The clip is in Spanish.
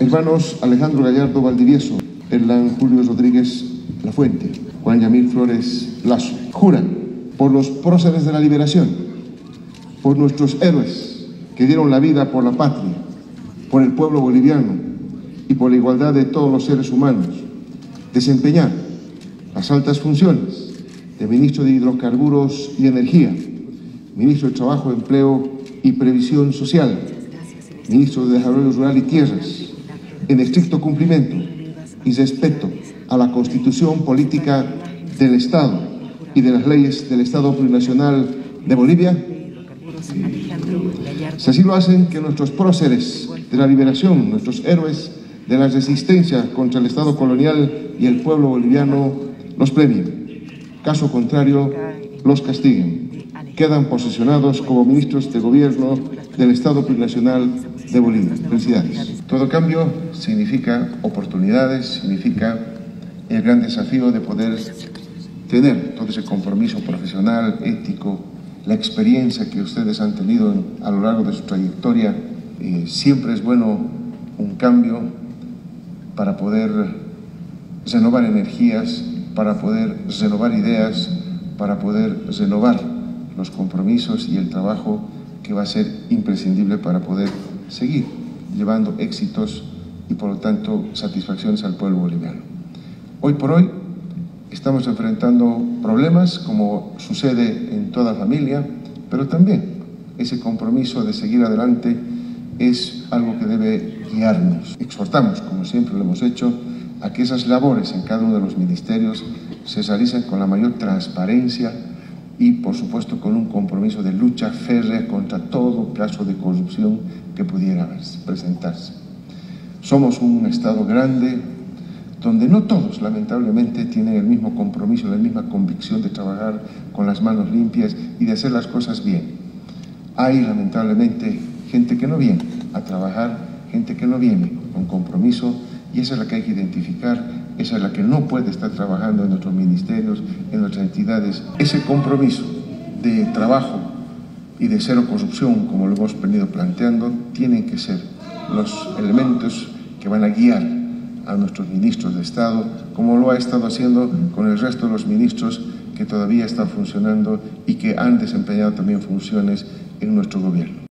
Hermanos Alejandro Gallardo Valdivieso, Hernán Julio Rodríguez Lafuente, Juan Yamil Flores Lazo, juran por los próceres de la liberación, por nuestros héroes que dieron la vida por la patria, por el pueblo boliviano y por la igualdad de todos los seres humanos, desempeñar las altas funciones de Ministro de Hidrocarburos y Energía, Ministro de Trabajo, Empleo y Previsión Social, Ministro de Desarrollo Rural y Tierras, en estricto cumplimiento y respeto a la Constitución Política del Estado y de las leyes del Estado Plurinacional de Bolivia. Si así lo hacen, que nuestros próceres de la liberación, nuestros héroes de la resistencia contra el Estado colonial y el pueblo boliviano, los premien. Caso contrario, los castiguen. Quedan posesionados como ministros de gobierno del Estado Plurinacional de Bolivia. Felicidades. Todo cambio significa oportunidades, significa el gran desafío de poder tener todo ese compromiso profesional, ético, la experiencia que ustedes han tenido a lo largo de su trayectoria. Siempre es bueno un cambio para poder renovar energías, para poder renovar ideas, para poder renovar los compromisos y el trabajo que va a ser imprescindible para poder seguir llevando éxitos y por lo tanto satisfacciones al pueblo boliviano. Hoy por hoy estamos enfrentando problemas como sucede en toda familia, pero también ese compromiso de seguir adelante es algo que debe guiarnos. Exhortamos, como siempre lo hemos hecho, a que esas labores en cada uno de los ministerios se realicen con la mayor transparencia y, por supuesto, con un compromiso de lucha férrea contra todo caso de corrupción que pudiera presentarse. Somos un Estado grande donde no todos, lamentablemente, tienen el mismo compromiso, la misma convicción de trabajar con las manos limpias y de hacer las cosas bien. Hay, lamentablemente, gente que no viene a trabajar, gente que no viene con compromiso, y esa es la que hay que identificar, esa es la que no puede estar trabajando en nuestros ministerios, en nuestras entidades. Ese compromiso de trabajo y de cero corrupción, como lo hemos venido planteando, tienen que ser los elementos que van a guiar a nuestros ministros de Estado, como lo ha estado haciendo con el resto de los ministros que todavía están funcionando y que han desempeñado también funciones en nuestro gobierno.